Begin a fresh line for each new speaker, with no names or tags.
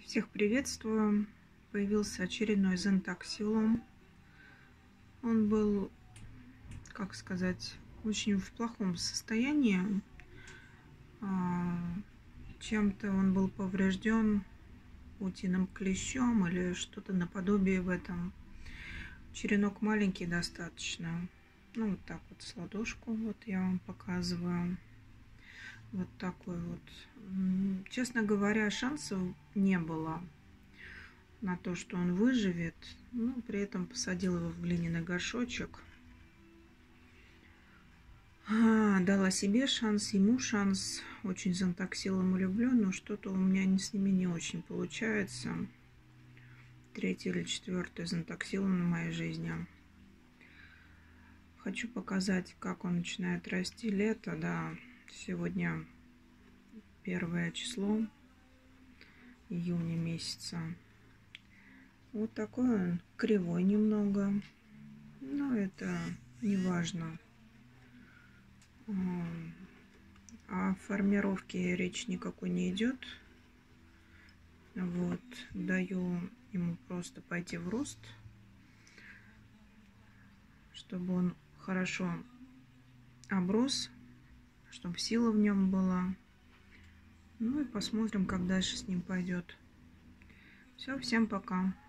Всех приветствую. Появился очередной зентаксилум. Он был, как сказать, очень в плохом состоянии. Чем-то он был поврежден утиным клещом или что-то наподобие в этом. Черенок маленький достаточно. Ну, вот так вот с ладошку вот я вам показываю. Вот такой вот. Честно говоря, шансов не было на то, что он выживет. Но при этом посадила его в глиняный горшочек. Дала себе шанс, ему шанс. Очень зентаксилум люблю, но что-то у меня с ними не очень получается. 3-й или 4-й зентаксилум в моей жизни. Хочу показать, как он начинает расти лето. Да, сегодня 1 число июня месяца. Вот такой он, кривой немного, но это не важно. О формировке речь никакой не идет. Вот, даю ему просто пойти в рост, чтобы он хорошо оброс, чтобы сила в нем была. Ну и посмотрим, как дальше с ним пойдет. Все, всем пока.